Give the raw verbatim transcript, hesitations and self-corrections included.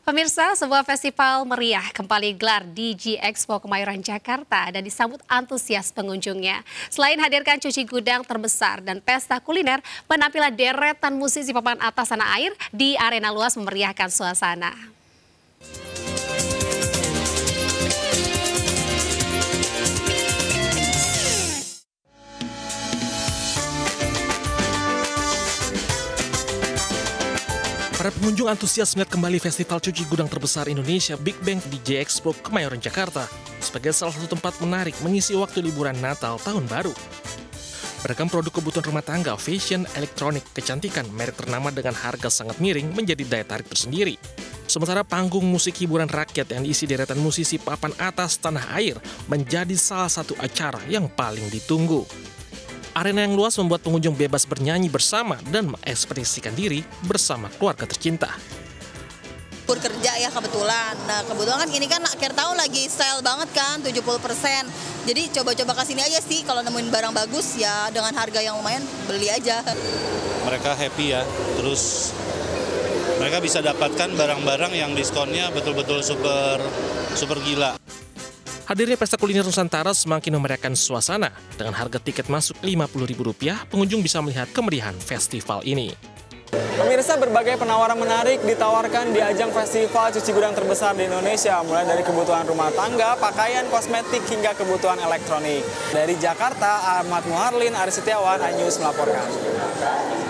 Pemirsa, sebuah festival meriah kembali gelar di G Expo Kemayoran Jakarta dan disambut antusias pengunjungnya. Selain hadirkan cuci gudang terbesar dan pesta kuliner, penampilan deretan musisi papan atas tanah air di arena luas memeriahkan suasana. Para pengunjung antusias melihat kembali festival cuci gudang terbesar Indonesia Big Bang di G Expo Kemayoran Jakarta sebagai salah satu tempat menarik mengisi waktu liburan Natal Tahun Baru. Beragam produk kebutuhan rumah tangga, fashion, elektronik, kecantikan, merek ternama dengan harga sangat miring menjadi daya tarik tersendiri. Sementara panggung musik hiburan rakyat yang diisi deretan musisi papan atas tanah air menjadi salah satu acara yang paling ditunggu. Arena yang luas membuat pengunjung bebas bernyanyi bersama dan mengekspresikan diri bersama keluarga tercinta. Kerja ya kebetulan. Nah kebetulan kan ini kan akhir tahun lagi sale banget kan, tujuh puluh persen. Jadi coba-coba kesini aja sih, kalau nemuin barang bagus ya dengan harga yang lumayan beli aja. Mereka happy ya, terus mereka bisa dapatkan barang-barang yang diskonnya betul-betul super super gila. Hadirnya pesta kuliner Nusantara semakin memeriahkan suasana. Dengan harga tiket masuk lima puluh ribu rupiah, pengunjung bisa melihat kemeriahan festival ini. Pemirsa, berbagai penawaran menarik ditawarkan di ajang festival cuci gudang terbesar di Indonesia, mulai dari kebutuhan rumah tangga, pakaian, kosmetik, hingga kebutuhan elektronik. Dari Jakarta, Ahmad Muharlin, Aris Setiawan, iNews melaporkan.